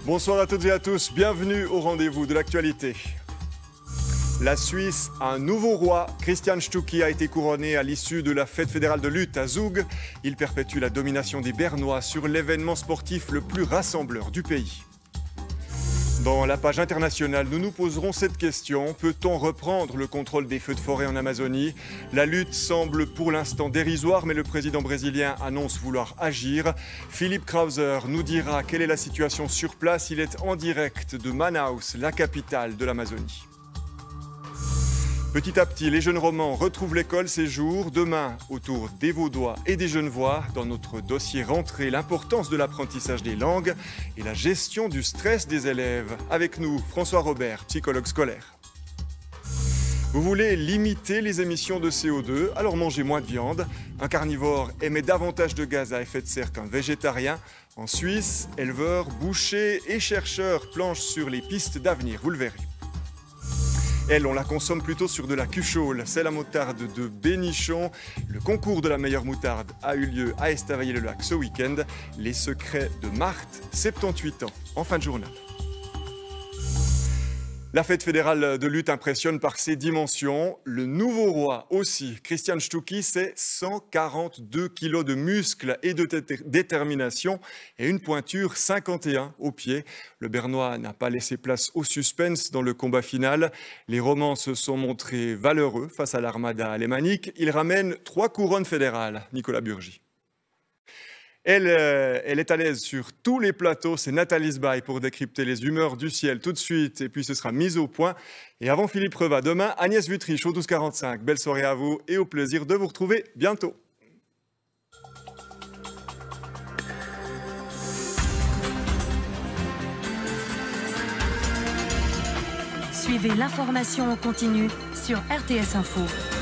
Bonsoir à toutes et à tous, bienvenue au rendez-vous de l'actualité. La Suisse a un nouveau roi. Christian Stucki a été couronné à l'issue de la fête fédérale de lutte à Zug. Il perpétue la domination des Bernois sur l'événement sportif le plus rassembleur du pays. Dans la page internationale, nous nous poserons cette question. Peut-on reprendre le contrôle des feux de forêt en Amazonie? La lutte semble pour l'instant dérisoire, mais le président brésilien annonce vouloir agir. Philippe Krauser nous dira quelle est la situation sur place. Il est en direct de Manaus, la capitale de l'Amazonie. Petit à petit, les jeunes romans retrouvent l'école ces jours. Demain, autour des Vaudois et des Genevois, dans notre dossier rentrée, l'importance de l'apprentissage des langues et la gestion du stress des élèves. Avec nous, François Robert, psychologue scolaire. Vous voulez limiter les émissions de CO2, alors mangez moins de viande. Un carnivore émet davantage de gaz à effet de serre qu'un végétarien. En Suisse, éleveurs, bouchers et chercheurs planchent sur les pistes d'avenir, vous le verrez. Elle, on la consomme plutôt sur de la cuchole. C'est la moutarde de Bénichon. Le concours de la meilleure moutarde a eu lieu à Estavayer-le-Lac ce week-end. Les secrets de Marthe, 78 ans, en fin de journal. La fête fédérale de lutte impressionne par ses dimensions. Le nouveau roi aussi, Christian Stucki, c'est 142 kilos de muscles et de détermination et une pointure 51 au pied. Le Bernois n'a pas laissé place au suspense dans le combat final. Les Romans se sont montrés valeureux face à l'armada alémanique. Ils ramènent 3 couronnes fédérales. Nicolas Burgi. Elle est à l'aise sur tous les plateaux, c'est Nathalie Sbaï pour décrypter les humeurs du ciel tout de suite. Et puis ce sera mise au point. Et avant Philippe Reva, demain, Agnès Vutriche au 12h45. Belle soirée à vous et au plaisir de vous retrouver bientôt. Suivez l'information en continu sur RTS Info.